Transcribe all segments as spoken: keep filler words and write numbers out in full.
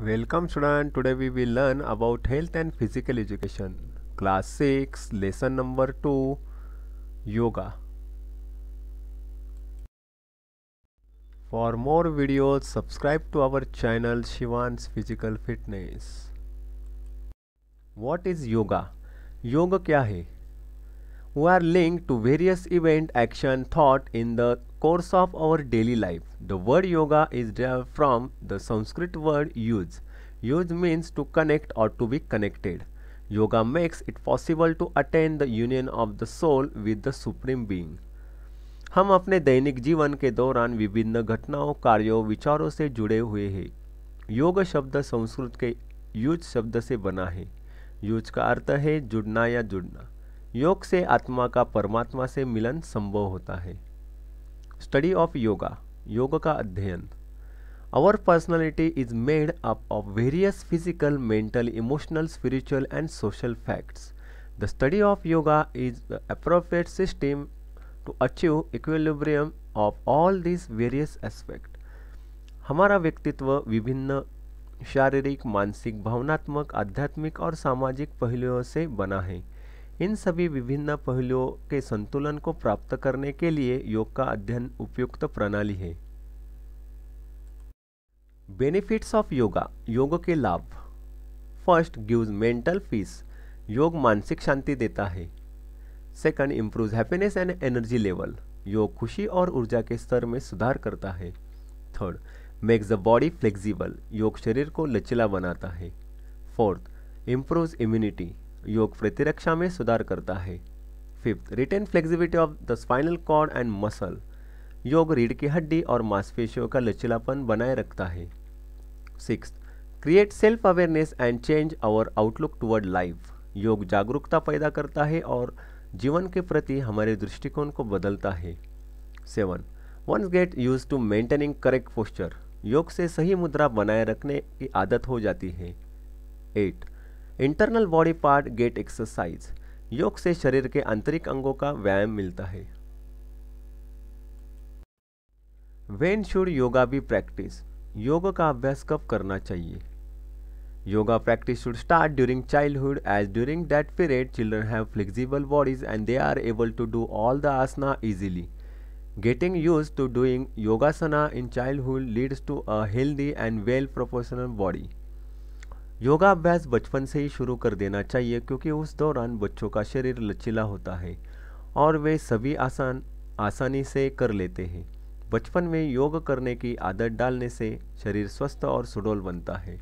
Welcome student. Today we will learn about health and physical education. Class six, lesson number two, yoga. For more videos, subscribe to our channel Shivan's Physical Fitness. What is yoga? Yoga क्या है? We are linked to various event, action, thought in the course of our daily life. The word yoga is derived from the Sanskrit word use. Use means to connect or to be connected. Yoga makes it possible to attain the union of the soul with the Supreme Being. हम अपने दैनिक जीवन के दौरान विभिन्न घटनाओं, कार्यों, विचारों से जुड़े हुए हैं. योग शब्द संस्कृत के युज शब्द से बना है. युज का अर्थ है जुड़ना या जुड़ना. योग से आत्मा का परमात्मा से मिलन संभव होता है. Study of yoga. योग का अध्ययन. Our personality is made up of various physical, mental, emotional, spiritual and social facts. The study of yoga is the appropriate system to achieve equilibrium of all this various aspect. हमारा व्यक्तित्व विभिन्न शारीरिक, मानसिक, भावनात्मक, आध्यात्मिक और सामाजिक पहलुओं से बना है. इन सभी विभिन्न पहलुओं के संतुलन को प्राप्त करने के लिए योग का अध्ययन उपयुक्त प्रणाली है. Benefits of yoga. योग के लाभ. First, gives mental peace. Yoga मानसिक शांति देता है. Second, improves happiness and energy level. Yoga खुशी और ऊर्जा के स्तर में सुधार करता है. Third, makes the body flexible. Yoga शरीर को लचीला बनाता है. Fourth, improves immunity. योग प्रतिरक्षा में सुधार करता है. Fifth, retain flexibility of the spinal cord and muscle. Yoga रीढ़ की हड्डी और मांसपेशियों का लचीलापन बनाए रखता है. Sixth, create self awareness and change our outlook toward life. Yoga जागरूकता पैदा करता है और जीवन के प्रति हमारे दृष्टिकोण को बदलता है. Seven, once get use to maintaining correct posture. Yoga से सही मुद्रा बनाए रखने की आदत हो जाती है. Eight, internal body part get exercise. Yoga से शरीर के आंतरिक अंगों का व्यायाम मिलता है. When should yoga be practice. Yoga का अभ्यास कब करना चाहिए. Yoga practice should start during childhood, as during that period children have flexible bodies and they are able to do all the asana easily. Getting used to doing yogasana in childhood leads to a healthy and well proportional body. Yoga अभ्यास बचपन से ही शुरू कर देना चाहिए क्योंकि उस दौरान बच्चों का शरीर लचीला होता है और वे सभी आसान आसानी से कर लेते हैं. बचपन में योग करने की आदत डालने से शरीर स्वस्थ और सुडौल बनता है.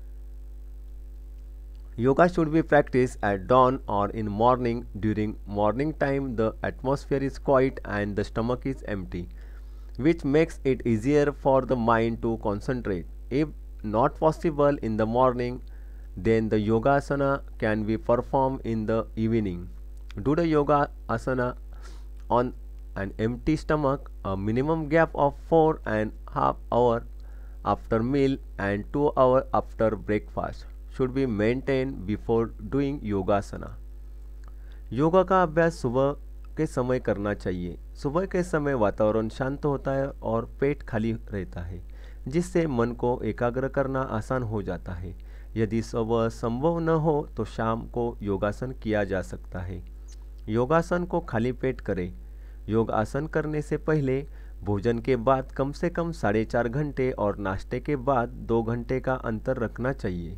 Yoga should be practiced at dawn or in morning. During morning time the atmosphere is quiet and the stomach is empty, which makes it easier for the mind to concentrate. If not possible in the morning, then the yoga asana can be performed in the evening. Do the yoga asana on an empty stomach. A minimum gap of four and half hour after meal and two hour after breakfast should be maintained before doing yogasana. Yoga का अभ्यास सुबह के समय करना चाहिए. सुबह के समय वातावरण शांत होता है और पेट खाली रहता है, जिससे मन को एकाग्र करना आसान हो जाता है. यदि सुबह संभव न हो तो शाम को योगासन किया जा सकता है. योगासन को खाली पेट करें. योग आसन करने से पहले, भोजन के बाद कम से कम साढ़े चार घंटे और नाश्ते के बाद दो घंटे का अंतर रखना चाहिए.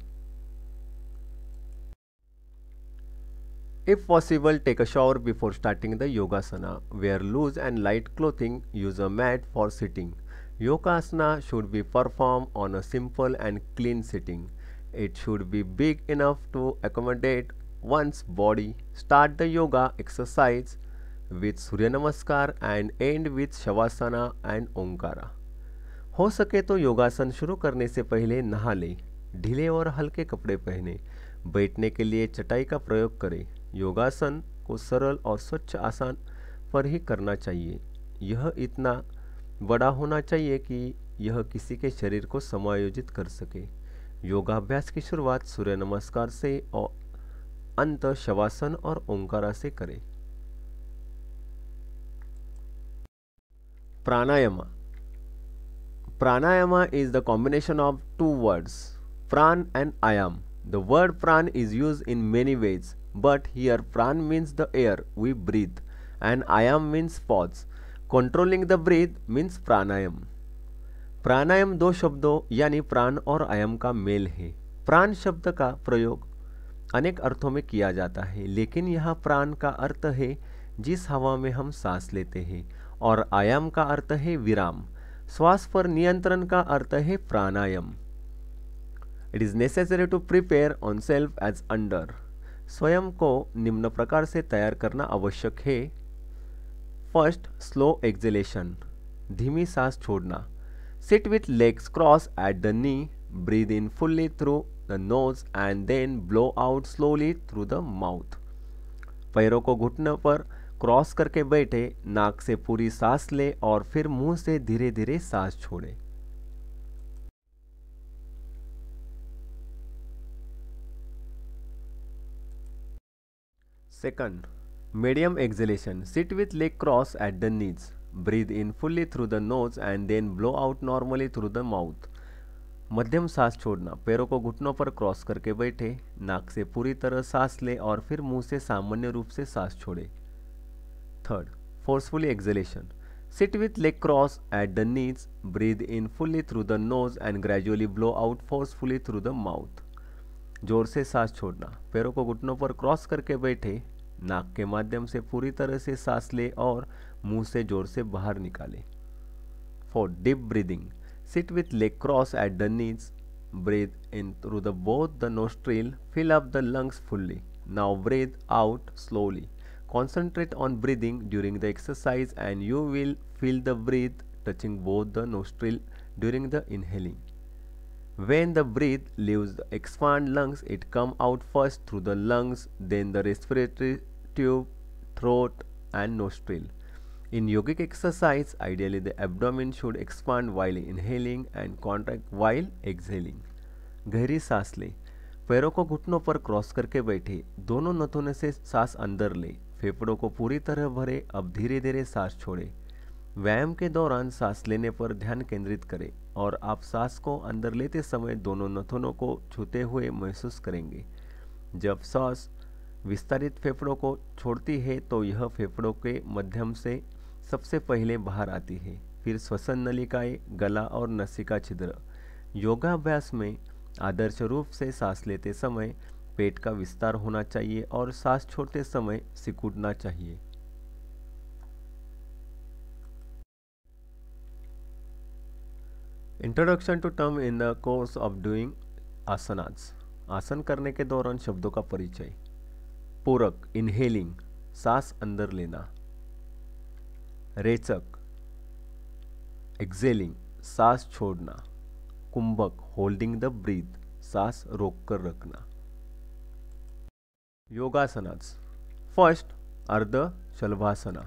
If possible, take a shower before starting the yogasana. Wear loose and light clothing. Use a mat for sitting. Yogasana should be performed on a simple and clean sitting. It should be big enough to accommodate one's body. Start the yoga exercise with Surya Namaskar and end with Shavasana and Omkara. हो सके तो योगासन शुरू करने से पहले नहा लें. ढीले और हल्के कपड़े पहने. बैठने के लिए चटाई का प्रयोग करें. योगासन को सरल और स्वच्छ आसन पर ही करना चाहिए. यह इतना बड़ा होना चाहिए कि यह किसी के शरीर को समायोजित कर सके. योगाभ्यास की शुरुआत सूर्य नमस्कार से और अंत शवासन और ओंकारा से करें. प्राणायाम. Pranayama is the combination of two words. Pran and Ayam. The word pran is used in many ways, but here pran means the air we breathe and ayam means pause. Controlling the breath means pranayam. प्राणायाम दो शब्दों यानी प्राण और आयाम का mail है। प्राण शब्द का प्रयोग अनेक अर्थों में किया जाता है, लेकिन यहाँ प्राण का अर्थ है जिस हवा में हम सांस लेते हैं और आयाम का अर्थ है विराम। श्वास पर नियंत्रण का अर्थ है pranayama. It is necessary to prepare oneself as under. स्वयं को निम्न प्रकार से तैयार करना आवश्यक है। फर्स्ट, स्लो एक्सेलेशन, धीमी सांस छोड़ना। Sit with legs cross at the knee, breathe in fully through the nose and then blow out slowly through the mouth. पैरों को घुटनों पर क्रॉस करके बैठे, नाक से पूरी सांस ले और फिर मुंह से धीरे धीरे सांस छोड़े। Second, medium exhalation. Sit with leg cross at the knees. Breathe in fully through the nose and then blow out normally through the mouth. मध्यम सांस छोड़ना। पैरों को घुटनों पर क्रॉस करके बैठे, नाक से पूरी तरह सांस ले और फिर मुंह से सामान्य रूप से सांस छोड़े। Third, forcefully exhalation. Sit with leg cross at the knees, breathe in fully through the nose and gradually blow out forcefully through the mouth. जोर से सांस छोड़ना। पैरों को घुटनों पर क्रॉस करके बैठे, नाक के माध्यम से पूरी तरह से सांस ले और मुंह से जोर से बाहर निकाले। Fourth, deep breathing. Sit with leg cross at the knees, breathe in through the both the nostril, fill up the lungs fully. Now breathe out slowly. Concentrate on breathing during the exercise and you will feel the breath touching both the nostril during the inhaling. When the breath leaves the expand lungs, it come out first through the lungs, then the respiratory tube, throat and nostril. In yogic exercise, ideally the abdomen should expand while inhaling and contract while exhaling. गहरी सांस ले। पैरों को घुटनों पर cross करके बैठे, दोनों नथुने से सांस अंदर ले, फेफड़ों को पूरी तरह भरे, अब धीरे धीरे सांस छोड़े। व्यायाम के दौरान सांस लेने पर ध्यान केंद्रित करें और आप सांस को अंदर लेते समय दोनों नथुनों को छूते हुए महसूस करेंगे। जब सांस विस्तारित फेफड़ों को छोड़ती है तो यह फेफड़ों के माध्यम से सबसे पहले बाहर आती है, फिर श्वसन नलिकाएं, गला और नसिका छिद्र। योगाभ्यास में आदर्श रूप से सांस लेते समय पेट का विस्तार होना चाहिए और सांस छोड़ते समय सिकुड़ना चाहिए। Introduction to term in the course of doing asanas. Asana करने के दौरान शब्दों का परिचय। पूरक, इनहेलिंग, सांस अंदर लेना। रेचक, एक्सेलिंग, सांस छोड़ना। कुंभक, होल्डिंग द ब्रीथ, सांस रोककर रखना। Yogasanas. First, ardha shalabhasana.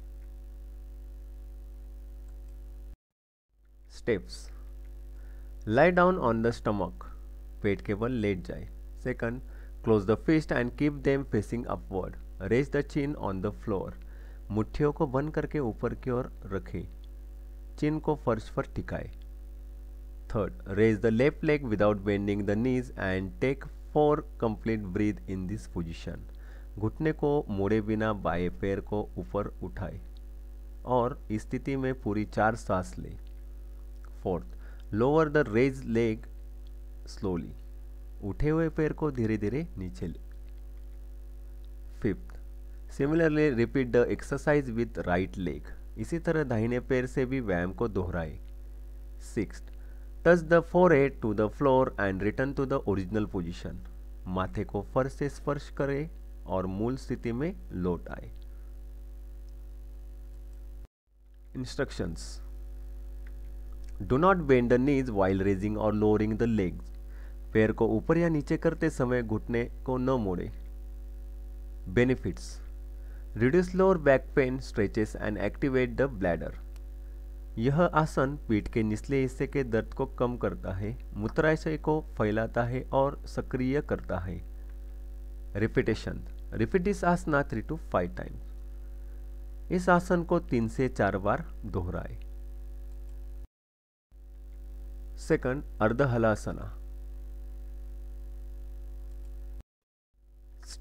Steps. lie down on the stomach, पेट के बल लेट जाए। Second, close the fist and keep them facing upward, raise the chin on the floor, मुट्ठियों को बंद करके ऊपर की ओर रखें, चिन को फर्श पर टिकाए। Third, raise the left leg without bending the knees and take four complete breath in this position, घुटने को मोड़े बिना बाएं पैर को ऊपर उठाए और इस स्थिति में पूरी चार सांस ले। Fourth, lower the raise leg slowly, उठे हुए पैर को धीरे धीरे नीचे ले। Fifth, similarly repeat the exercise with right leg, इसी तरह दाहिने पैर से भी व्यायाम को दोहराए। Sixth, touch the forehead to the floor and return to the original position, माथे को फर्श से स्पर्श करे और मूल स्थिति में लौट आए। Instructions. Do not bend the knees while raising or lowering the legs. पैर को ऊपर या नीचे करते समय घुटने को न मोड़े। Benefits: Reduce lower back pain, stretches and activate the bladder. यह आसन पीठ के निचले हिस्से के दर्द को कम करता है, मूत्राशय को फैलाता है और सक्रिय करता है। Repetition: Repeat this asana three to five times. इस आसन को तीन से चार बार दोहराए। Second, ardha halasana.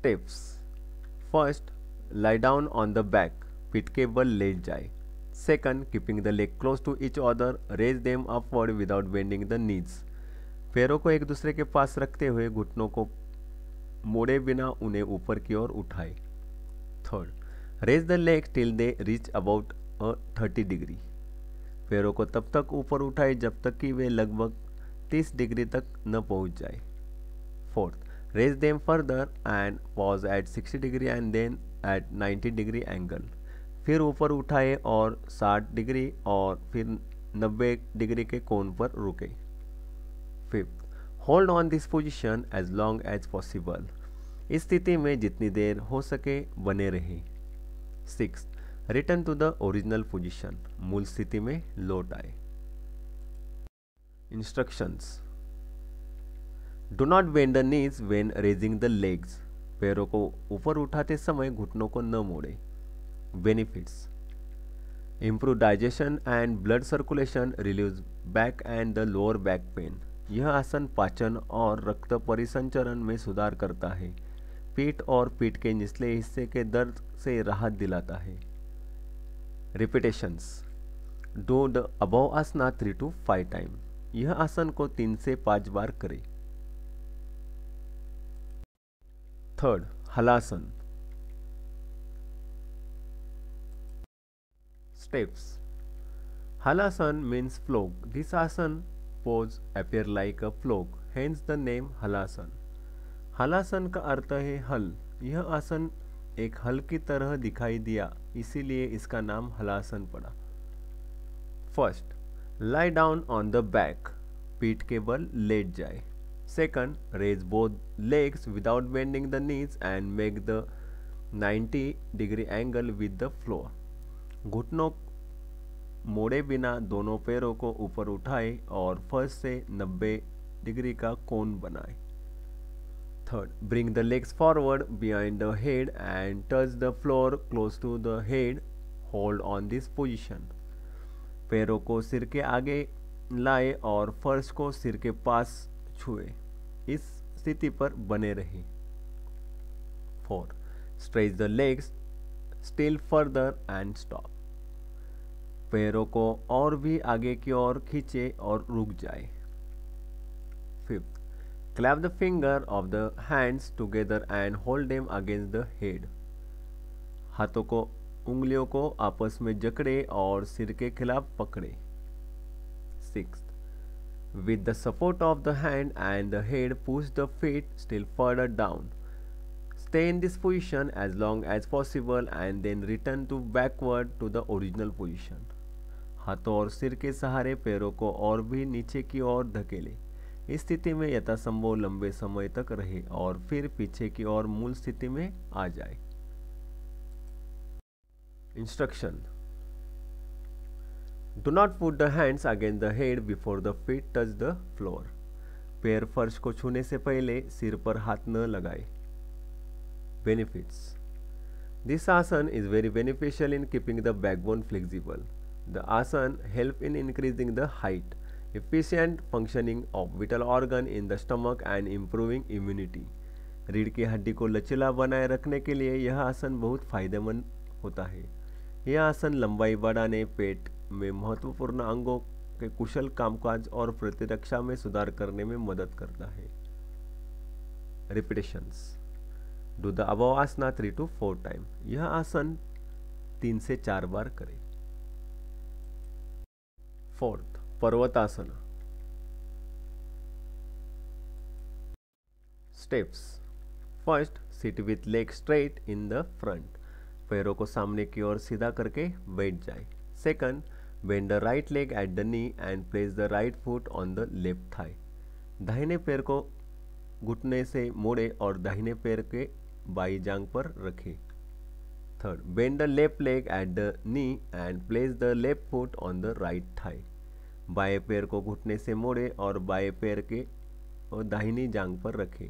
Steps. First, lie down on the back, पीठ के बल लेट जाए। Second, keeping the leg close to each other, raise them upward without bending the knees. पैरों को एक दूसरे के पास रखते हुए घुटनों को मोड़े बिना उन्हें ऊपर की ओर उठाए। Third, raise the leg till they reach about a thirty degree. पैरों को तब तक ऊपर उठाए जब तक कि वे लगभग तीस डिग्री तक न पहुंच जाए। Fourth, raise them further and pause at sixty degree and then at ninety degree angle. फिर ऊपर उठाए और साठ डिग्री और फिर नब्बे डिग्री के कोण पर रुके। Fifth, hold on this position as long as possible. इस स्थिति में जितनी देर हो सके बने रहे। Six, return to the original position, मूल स्थिति में लौट आए। Instructions. Do not bend the knees when raising the legs. पैरों को ऊपर उठाते समय घुटनों को न मोड़े। Benefits: improve digestion and blood circulation, relieves back and the lower back pain. यह आसन पाचन और रक्त परिसंचरण में सुधार करता है। पीठ और पीठ के निचले हिस्से के दर्द से राहत दिलाता है। Repetitions: do the above asana three to five time. यह आसन को तीन से पाँच बार करें। Third, Halasan. Steps. Halasan means flog. This asan pose appear like a flog, hence the name Halasan. Halasan का अर्थ है हल। यह आसन एक हल की तरह दिखाई दिया, इसीलिए इसका नाम हलासन पड़ा। First, lie down on the back, पीठ के बल लेट जाए। Second, raise both legs without bending the knees and make the ninety degree angle with the floor. घुटनों मोड़े बिना दोनों पैरों को ऊपर उठाए और फर्स्ट से नब्बे डिग्री का कोण बनाए। Third, bring the legs forward behind the head and touch the floor close to the head, hold on this position. पैरों को सिर के आगे लाए और फर्श को सिर के पास छुए, इस स्थिति पर बने रहे। Four, stretch the legs still further and stop. पैरों को और भी आगे की ओर खींचे और रुक जाए। Fifth, clap the finger of the hands together and hold them against the head. हाथों को उंगलियों को आपस में जकड़े और सिर के खिलाफ पकड़े। Sixth, with the support of the hand and the head, push the feet still further down. Stay in this position as long as possible and then return to backward to the original position. हाथों और सिर के सहारे पैरों को और भी नीचे की ओर धकेले। इस स्थिति में यथासंभव लंबे समय तक रहे और फिर पीछे की ओर मूल स्थिति में आ जाए। Instruction: Do not put the hands against the head before the feet touch the floor. पैर फर्श को छूने से पहले सिर पर हाथ न लगाए। Benefits: This asana is very beneficial in keeping the backbone flexible. The asana help in increasing the height, efficient functioning of vital organ in the stomach and improving immunity. रीढ़ की हड्डी को लचीला बनाए रखने के लिए यह आसन बहुत फायदेमंद होता है। यह आसन लंबाई बढ़ाने, पेट में महत्वपूर्ण अंगों के कुशल कामकाज और प्रतिरक्षा में सुधार करने में मदद करता है। Repetitions: do the above asana three to four time. यह आसन तीन से चार बार करें। Fourth, Parvatasan. Steps: first, sit with leg straight in the front. पैरों को सामने की ओर सीधा करके बैठ जाए। Second, bend the right leg at the knee and place the right foot on the left thigh. दाहिने पैर को घुटने से मोड़े और दाहिने पैर के बाई जांघ पर रखें। Third, bend the left leg at the knee and place the left foot on the right thigh. बाएं पैर को घुटने से मोड़े और बाएं पैर के और दाहिनी जांघ पर रखें।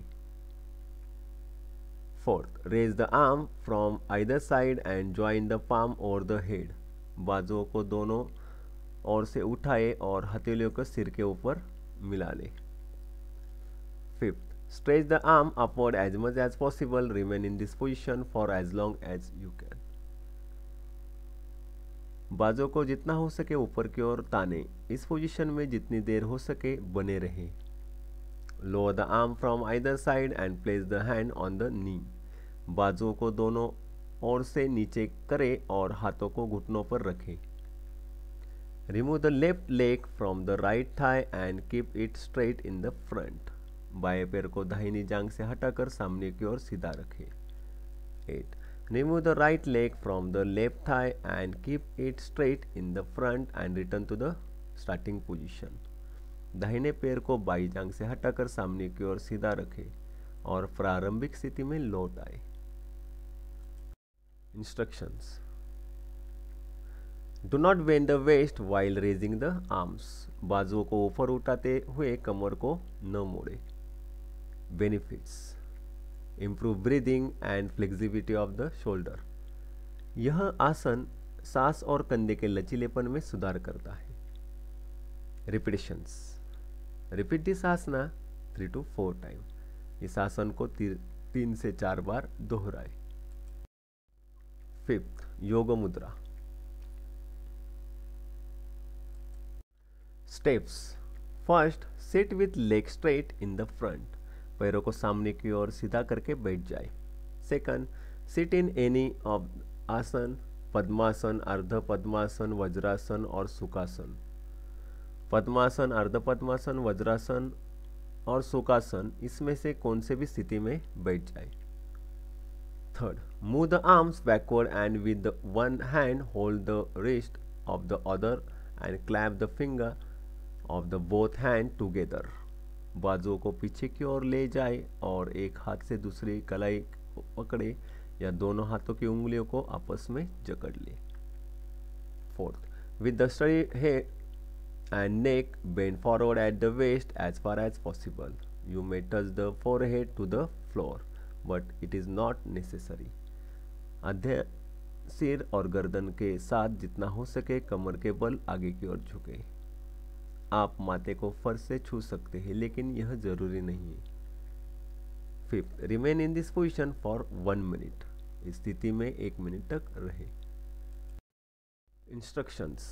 Fourth, raise the arm from either side and join the palm over the head. बाजुओं को दोनों ओर से उठाए और हथेलियों को सिर के ऊपर मिला ले। Fifth, Stretch the arm upward as much as possible. Remain in this position for as long as you can. बाजों को जितना हो सके ऊपर की ओर ताने. इस पोजीशन में जितनी देर हो सके बने रहें. Lower the arm from either side and place the hand on the knee. बाजों को दोनों ओर से नीचे करें और हाथों को घुटनों पर रखें. Remove the left leg from the right thigh and keep it straight in the front. बाएं पैर को दाहिनी जांघ से हटाकर सामने की ओर सीधा रखें. eight. Remove the right leg from the left thigh and keep it straight in the front and return to the starting position. दाहिने पैर को बाईं जांघ से हटाकर सामने की ओर सीधा रखें और प्रारंभिक स्थिति में लौट आए. Instructions. Do not bend the waist while raising the arms. बाजुओं को ऊपर उठाते हुए कमर को न मोड़े. Benefits. Improve breathing and flexibility of the shoulder. यह आसन सांस और कंधे के लचीलेपन में सुधार करता है. Repetitions. Repeat this asana three to four times. इस आसन को ती, तीन से चार बार दोहराए. Fifth, योग मुद्रा. Steps. First, sit with legs straight in the front. पैरों को सामने की ओर सीधा करके बैठ जाए. Second, sit in any of आसन, पद्मासन, अर्ध पद्मासन, वज्रासन और सुखासन. पद्मासन, अर्ध पद्मासन, वज्रासन और सुखासन इसमें से कौन से भी स्थिति में बैठ जाए. Third, move the arms backward and with the one hand hold the wrist of the other and clasp the finger of the both hand together. बाजुओं को पीछे की ओर ले जाए और एक हाथ से दूसरी कलाई पकड़े या दोनों हाथों की उंगलियों को आपस में जकड़ ले. Fourth, with the straight head and neck bend forward at the waist as far as possible. You may touch the forehead to the floor, but it is not necessary. आधे सिर और गर्दन के साथ जितना हो सके कमर के बल आगे की ओर झुके. आप माथे को फर्श से छू सकते हैं लेकिन यह जरूरी नहीं है. Fifth, remain in this position for one minute. इस स्थिति में एक मिनट तक रहे. Instructions.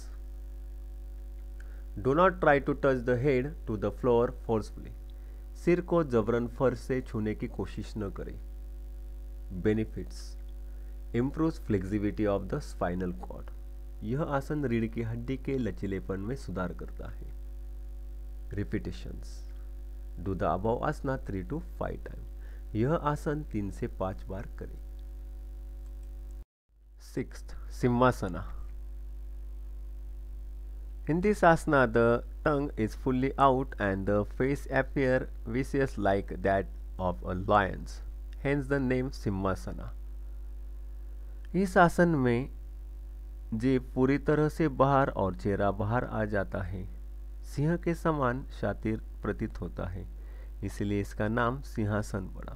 Do not try to touch the head to the floor forcefully. सिर को जबरन फर्श से छूने की कोशिश न करें. Benefits. Improves flexibility of the spinal cord. यह आसन रीढ़ की हड्डी के लचीलेपन में सुधार करता है. Repetitions. Do the above asana three to five time. यह आसन तीन से पांच बार करें. Sixth, Simhasana. In this asana, the tongue is fully out and the face appear vicious like that of a lion's. Hence the name Simhasana. इस आसन में जीभ पूरी तरह से बाहर और चेहरा बाहर आ जाता है. सिंह के समान शातिर प्रतीत होता है, इसलिए इसका नाम सिंहासन पड़ा.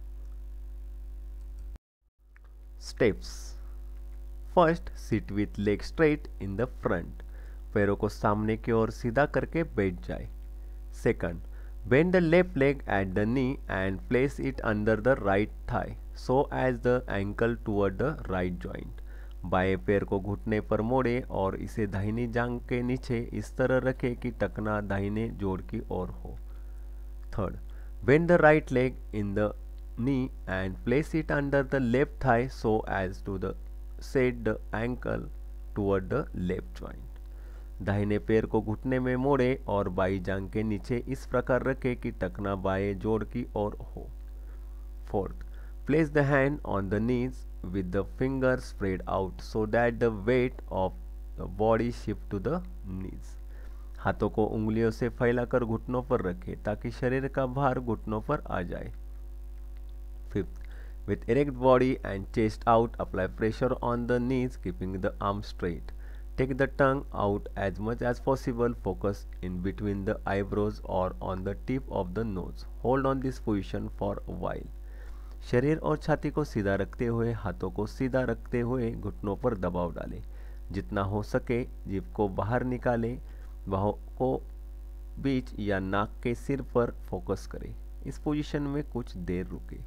Steps. First, sit with legs straight in the front. पैरों को सामने की ओर सीधा करके बैठ जाए. Second, bend the left leg at the knee and place it under the right thigh so as the ankle toward the right joint. बाएं पैर को घुटने पर मोड़े और इसे दाहिनी जांघ के नीचे इस तरह रखें कि टखना दाहिने जोड़ की ओर हो. Third, bend the right leg in the knee and place it under the left thigh so as to the set the ankle toward the left joint. दाहिने पैर को घुटने में मोड़े और बाई जांघ के नीचे इस प्रकार रखे कि टखना बाएं जोड़ की ओर हो. Fourth, place the hand on the knees with the finger spread out so that the weight of the body shift to the knees. हाथों को उंगलियों से फैलाकर घुटनों पर रखें ताकि शरीर का भार घुटनों पर आ जाए. Fifth, with erect body and chest out, apply pressure on the knees, keeping the arms straight. Take the tongue out as much as possible. Focus in between the eyebrows or on the tip of the nose. Hold on this position for a while. शरीर और छाती को सीधा रखते हुए हाथों को सीधा रखते हुए घुटनों पर दबाव डालें. जितना हो सके जीभ को बाहर निकालें. बाहों को बीच या नाक के सिर पर फोकस करें. इस पोजीशन में कुछ देर रुके।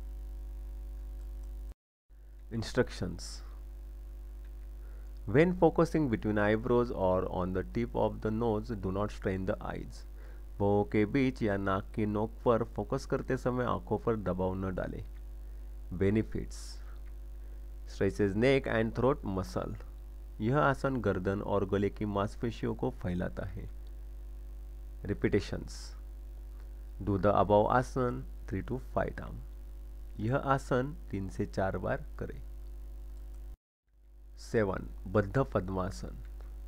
Instructions. When focusing between eyebrows or on the tip of the nose, do not strain the eyes. भौहों के बीच या नाक की नोक पर फोकस करते समय आंखों पर दबाव न डालें। Benefits. Stretches neck and throat muscle. यह आसन गर्दन और गले की मांसपेशियों को फैलाता है। Repetitions. Do the above asan three to five time. यह आसन तीन से चार बार करें। Seven Baddha Padmasan.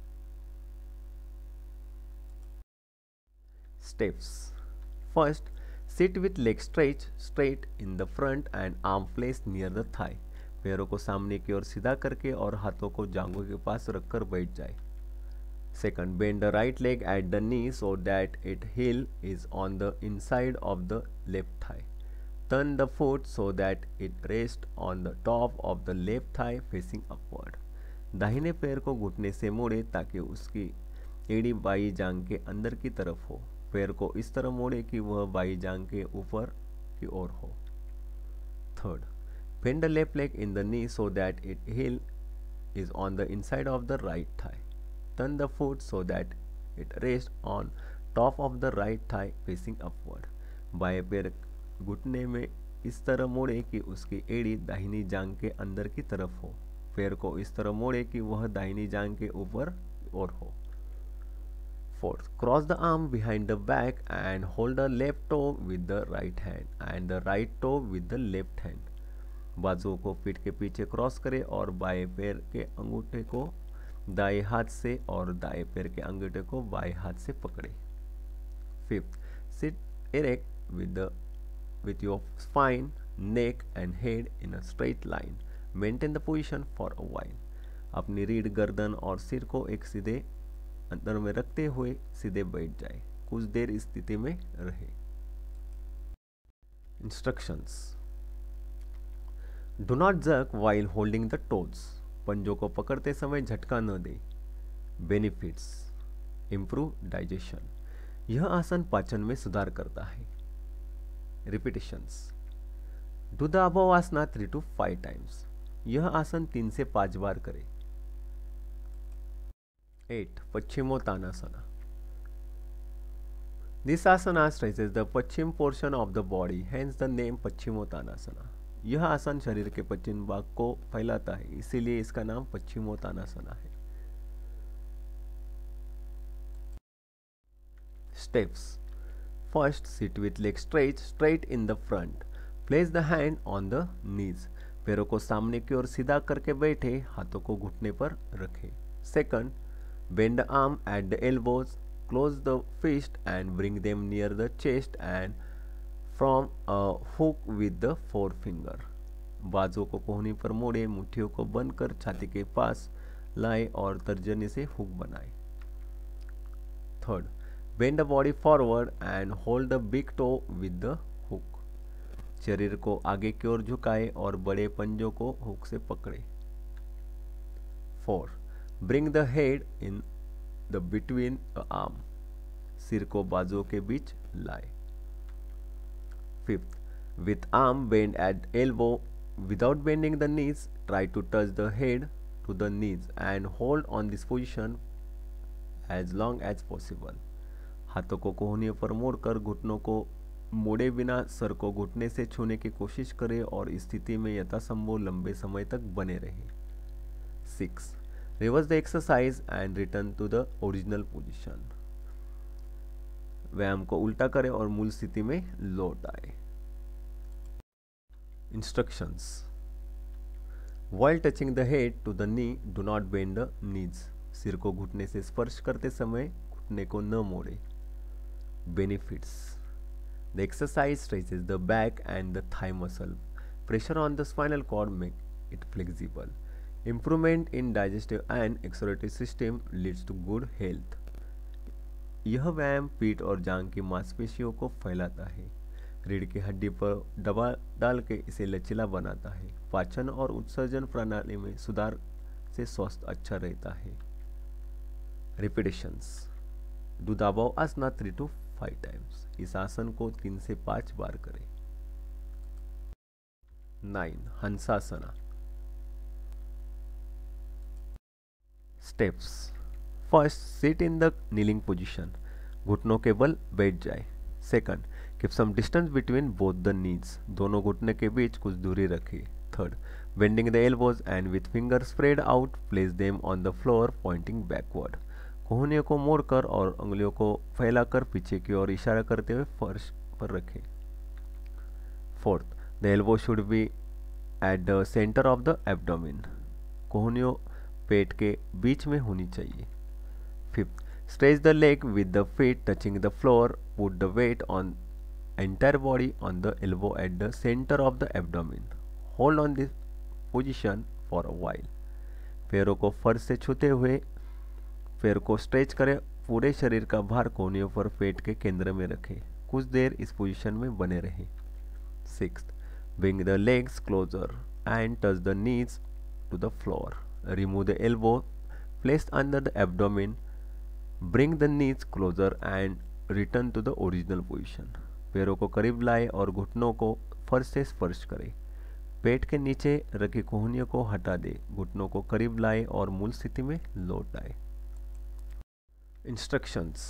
Steps. First, sit with leg stretch straight in the front and arm place near the thigh. पैरों को सामने की ओर सीधा करके और हाथों को जांघों के पास रखकर बैठ जाए। Second, bend the right leg at the knee so that it heel is on the inside of the left thigh. Turn the foot so that it rests on the top of the left thigh facing upward. दाहिने पैर को घुटने से मोड़े ताकि उसकी एड़ी by जांघ के अंदर की तरफ हो। पैर को इस तरह मोड़े कि वह बाई जांघ के ऊपर की ओर हो। Third, bend the left leg in the knee so that its heel is on the inside of the right thigh. Turn the foot so that it rests on top of the right thigh facing upward. बाएं पैर घुटने में इस तरह मोड़े कि उसकी एड़ी दाहिनी जांघ के अंदर की तरफ हो। पैर को इस तरह मोड़े कि वह दाहिनी जांघ के ऊपर और हो। Fourth, cross the arm behind the back and hold the left toe with the right hand and the right toe with the left hand. बाजुओं को पीठ के पीछे क्रॉस करें और बाएं पैर के अंगूठे को दाएं हाथ से और दाएं पैर के अंगूठे को बाएं हाथ से पकड़े। Fifth, sit erect with the with your spine, neck and head in a straight line. Maintain the position for a while. अपनी रीढ़, गर्दन और सिर को एक सीधे अंदर में रखते हुए सीधे बैठ जाए। कुछ देर इस स्थिति में रहे। Instructions. Do not jerk while holding the toes. पंजों को पकड़ते समय झटका न दे। बेनिफिट्स। Improve digestion. यह आसन पाचन में सुधार करता है। Repetitions. Do the above asana three to five times. यह आसन तीन से पांच बार करें। Eight Paschimottanasana. This asana stretches the paschim portion of the body, hence the name Paschimottanasana. यह आसन शरीर के पश्चिम भाग को फैलाता है, इसीलिए इसका नाम पश्चिमोत्तानासना है। Steps. First, sit with leg stretch straight in the front. Place the hand on the knees. पैरों को सामने की ओर सीधा करके बैठे, हाथों को घुटने पर रखें। Second, bend the arm at the elbows, close the fist and bring them near the chest and from a hook with the four finger. बाजू को कोहनी पर मोड़े, मुट्ठियों को बंद कर छाती के पास लाए और तर्जनी से हुक बनाए। Third, bend the body forward and hold the big toe with the hook. शरीर को आगे की ओर झुकाए और बड़े पंजों को हुक से पकड़े। Four, bring the head in the between the arm. सिर को बाजुओं के बीच लाए। Fifth, with arm bend at elbow without bending the knees, try to touch the head to the knees and hold on this position as long as possible. हाथों को कोहनियों पर मोड़कर घुटनों को मोड़े बिना सर को घुटने से छूने की कोशिश करें और इस स्थिति में यथासंभव लंबे समय तक बने रहें। Six, reverse the exercise and return to the original position. व्यायाम को उल्टा करें और मूल स्थिति में लौट आए। Instructions. While touching the head to the knee, do not bend the knees. सिर को घुटने से स्पर्श करते समय घुटने को न मोड़े। Benefits. The exercise stretches the back and the thigh muscle. Pressure on the spinal cord make it flexible. Improvement in digestive and excretory system leads to good health. यह व्यायाम पीठ और जांघ की मांसपेशियों को फैलाता है, रीढ़ की हड्डी पर दबा डाल के इसे लचीला बनाता है, पाचन और उत्सर्जन प्रणाली में सुधार से स्वास्थ्य अच्छा रहता है। Repetitions. Do the above asana three to five times. इस आसन को तीन से पांच बार करें। Nine, Hamsasana. Steps. First, sit in the kneeling position, घुटनों के बल बैठ जाए। Second, keep some distance between both the knees, दोनों घुटने के बीच कुछ दूरी रखें। Third, bending the elbows and with fingers spread out place them on the floor pointing backward, कोहनियों को मोड़कर और उंगलियों को फैलाकर पीछे की ओर इशारा करते हुए फर्श पर रखें। Fourth, the elbow should be at the centre of the abdomen, कोहनियों पेट के बीच में होनी चाहिए। Fifth, stretch the leg with the feet touching the floor, put the weight on entire body on the elbow at the center of the abdomen, hold on this position for a while। पैरों को फर्श से छूते हुए पैर को stretch करें, पूरे शरीर का भार कोहनियों पर पेट के केंद्र में रखें, कुछ देर इस पोजीशन में बने रहें। Sixth, bring the legs closer and touch the knees to the floor, remove the elbow placed under the abdomen, bring the knees closer and return to the original position। पैरों को करीब लाए और घुटनों को फर्श से स्पर्श करें, पेट के नीचे रखी कोहनियों को हटा दे, घुटनों को करीब लाए और मूल स्थिति में लौट आए। Instructions.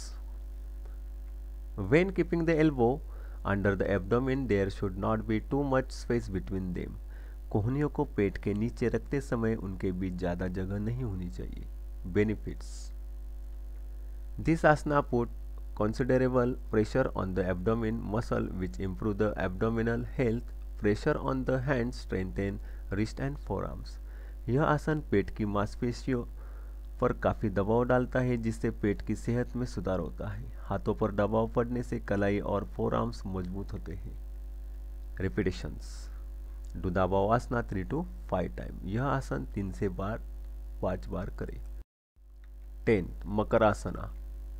When keeping the elbow under the abdomen, there should not be too much space between them। कोहनियों को पेट के नीचे रखते समय उनके बीच ज़्यादा जगह नहीं होनी चाहिए। Benefits. This asana put considerable pressure on the abdomen muscle which improve the abdominal health। Pressure on the hands strengthen wrist and forearms। यह आसन पेट की मांसपेशियों पर काफ़ी दबाव डालता है जिससे पेट की सेहत में सुधार होता है। हाथों पर दबाव पड़ने से कलाई और फोरआर्म्स मजबूत होते हैं। Repetitions. Do the above asana three to five time. यह आसन तीन से बार पाँच बार करें। Tenth, Makarasana.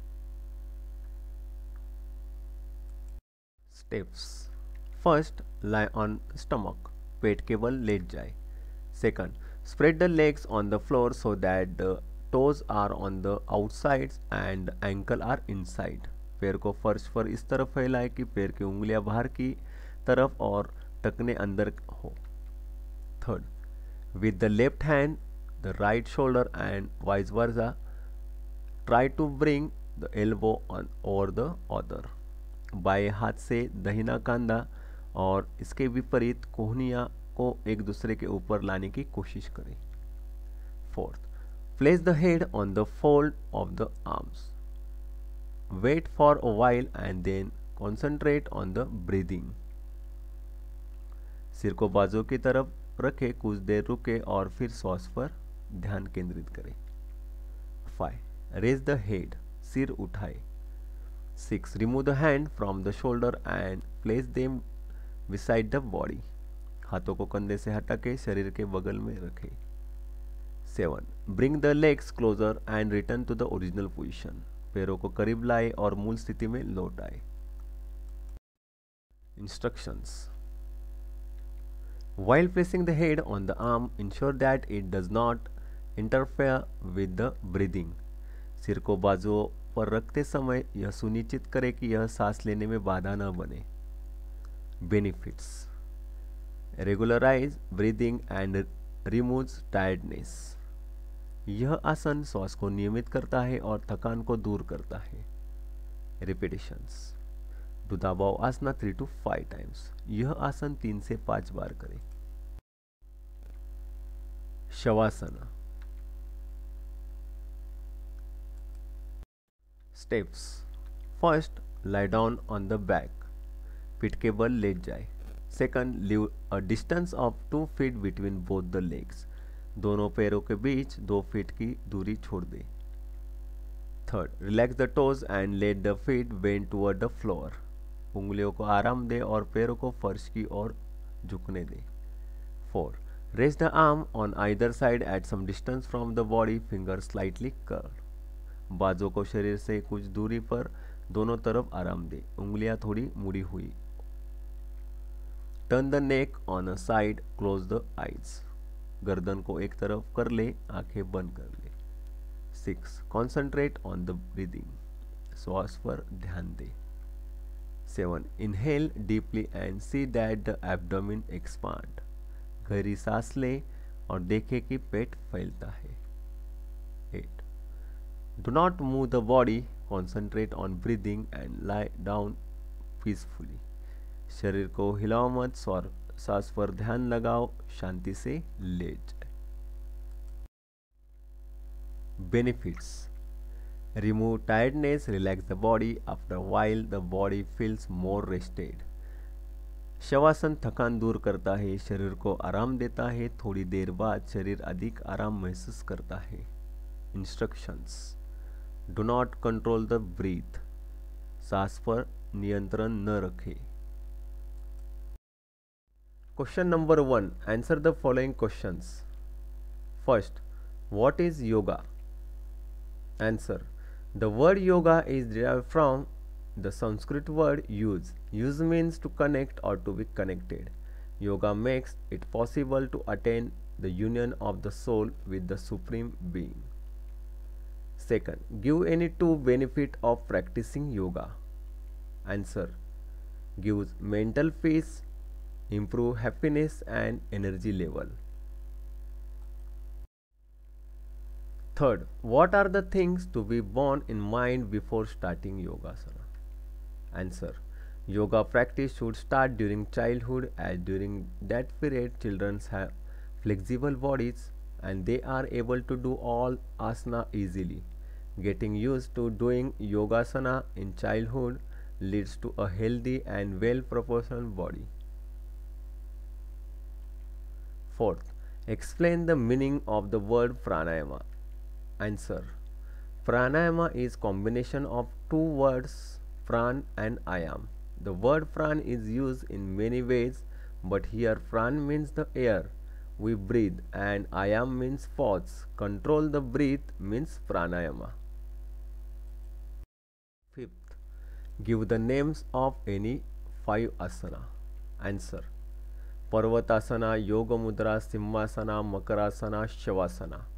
Steps. First, lie on stomach, पेट के बल लेट जाए। Second, spread the legs on the floor so that the toes are on the outside and ankle are inside. पैर को फर्श पर इस तरफ फैलाए कि पैर की उंगलियां बाहर की तरफ और टखने अंदर हो। Third, with the left hand the right shoulder and vice versa, try to bring the elbow on over the other. बाएं हाथ से दाहिना कंधा और इसके विपरीत कोहनियां को एक दूसरे के ऊपर लाने की कोशिश करें। Fourth, place the head on the fold of the arms, wait for a while and then concentrate on the breathing. सिर को बाजू की तरफ रखें, कुछ देर रुके और फिर श्वास पर ध्यान केंद्रित करें। फाइव, रेज द हेड, सिर उठाए। Six, remove the hand from the shoulder and place them beside the body. हाथों को कंधे से हटा के शरीर के बगल में रखें। Seven, bring the legs closer and return to the original position. पैरों को करीब लाए और मूल स्थिति में लौट आए। Instructions. While placing the head on the arm, ensure that it does not interfere with the breathing। सिर को बाजुओं पर रखते समय यह सुनिश्चित करें कि यह सांस लेने में बाधा न बने। Benefits. Regularize breathing and removes tiredness. यह आसन श्वास को नियमित करता है और थकान को दूर करता है। Repetitions. Do the above asana three to five times. यह आसन तीन से पांच बार करें। Shavasana. Steps. First, lie down on the back, पीठ के बल लेट जाए। Second, leave a distance of two feet between both the legs, दोनों पैरों के बीच दो फीट की दूरी छोड़ दे। Third, relax the toes and let the feet bend toward the floor, उंगलियों को आराम दे और पैरों को फर्श की ओर झुकने दे। Four, raise the arm on either side at some distance from the body, finger slightly curve, बाजू को शरीर से कुछ दूरी पर दोनों तरफ आराम दे, उंगलियां थोड़ी मुड़ी हुई। Turn the neck on a side, close the eyes, गर्दन को एक तरफ कर ले, आंखें बंद कर ले। Six, concentrate on the breathing, श्वास पर ध्यान दे। Seven. Inhale deeply and see that the abdomen expand. गहरी सांस लें और देखें कि पेट फैलता है. Eight. Do not move the body. Concentrate on breathing and lie down peacefully. शरीर को हिलाओ मत और सांस पर ध्यान लगाओ, शांति से लेट जाए. Benefits. Remove tiredness, relax the body. After a while, the body feels more rested. Shavasana थकान दूर करता है, शरीर को आराम देता है. थोड़ी देर बाद शरीर अधिक आराम महसूस करता है. Instructions. Do not control the breath. सांस पर नियंत्रण न रखें. Question number one. Answer the following questions. First, what is yoga? Answer. The word yoga is derived from the Sanskrit word use. Use means to connect or to be connected. Yoga makes it possible to attain the union of the soul with the Supreme Being. Second, give any two benefit of practicing yoga. Answer. Gives mental peace, improve happiness and energy level. Third, what are the things to be borne in mind before starting yogasana? Answer. Yoga practice should start during childhood, as during that period children have flexible bodies and they are able to do all asana easily. Getting used to doing yogasana in childhood leads to a healthy and well proportioned body. Fourth, explain the meaning of the word pranayama. Answer. Pranayama is combination of two words, pran and ayam. The word pran is used in many ways, but here pran means the air we breathe and ayam means pause. Control the breath means pranayama. Fifth, give the names of any five asana. Answer. Parvatasana, Yoga Mudra, Simhasana, Makarasana, Shavasana.